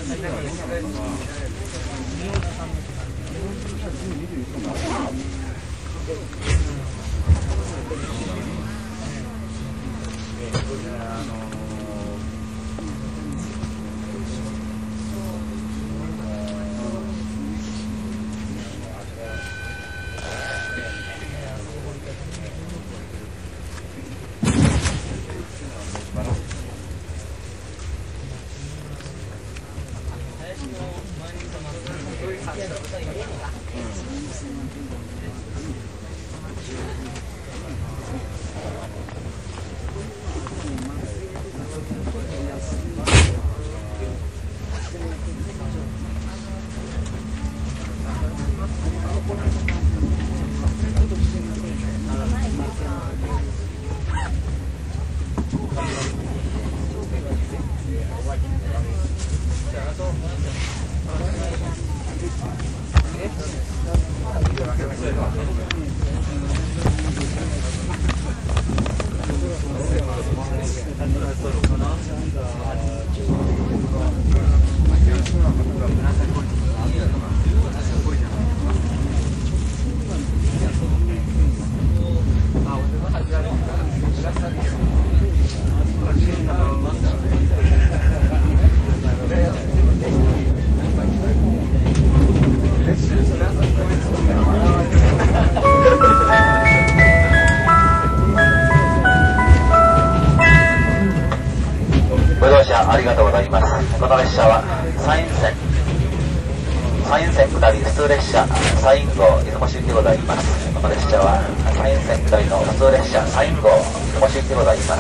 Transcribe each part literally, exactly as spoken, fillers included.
ありがとうございます。この列車は山陰線山陰線下り普通列車山陰号出雲市行きでございます。この列車は山陰線下りの普通列車山陰号出雲市行きでございます。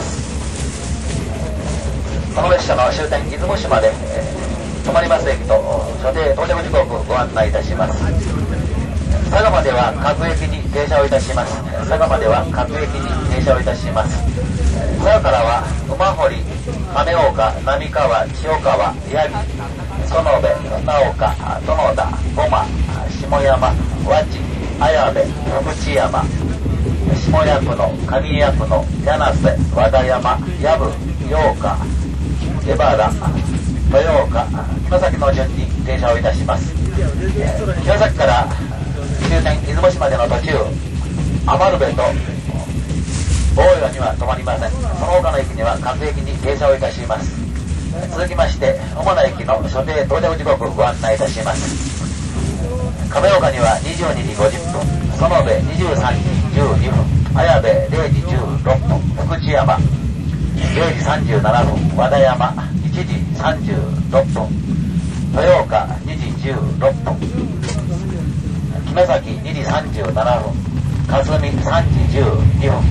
この列車の終点出雲市まで、えー、止まります駅と所定到着時刻をご案内いたします。佐賀までは各駅に停車をいたします。佐賀までは各駅に停車をいたします。佐賀からは馬堀、亀岡、並川、千代川、八木、園部、直岡、殿田、五馬、下山、和知、綾部、福知山、下役の、上役の、柳瀬、和田山、藪、八岡、江原、豊岡、城崎の順に停車をいたします。城崎から終点出雲市までの途中、余部と大岩には止まりません。その他の駅には各駅に停車をいたします。続きまして主な駅の所定到着時刻をご案内いたします。亀岡にはにじゅうにじごじゅっぷん、園部にじゅうさんじじゅうにふん、綾部れいじじゅうろっぷん、福知山れいじさんじゅうななふん、和田山いちじさんじゅうろっぷん、豊岡にじじゅうろっぷん、城崎にじさんじゅうななふん、霞さんじじゅうにふん、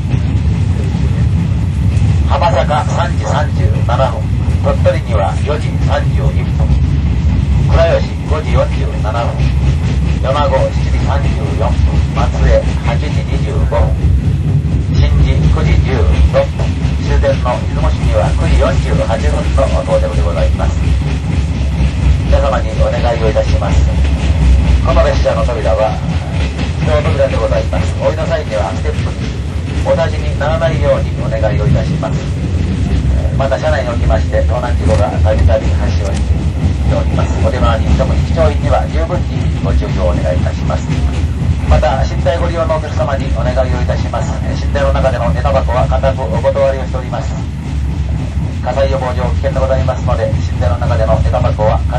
浜坂さんじさんじゅうななふん、鳥取にはよじさんじゅういっぷん、倉吉ごじよんじゅうななふん、米子しちじさんじゅうよんふん、松江はちじにじゅうごふん、新地くじじゅうろっぷん、終点の出雲市にはくじよんじゅうはっぷんの到着でございます。皆様にお願いをいたします。この列車の扉は自動扉でございます。お降りの際にはステップにお立ちにならないようにお願いをいたします。また車内におきまして盗難事故がたびたび発生しております。お出回り特に機長員には十分にご注意をお願いいたします。また寝台ご利用のお客様にお願いをいたします。寝台の中での寝タバコは固くお断りをしております。火災予防上危険でございますので、寝台の中での寝タバコは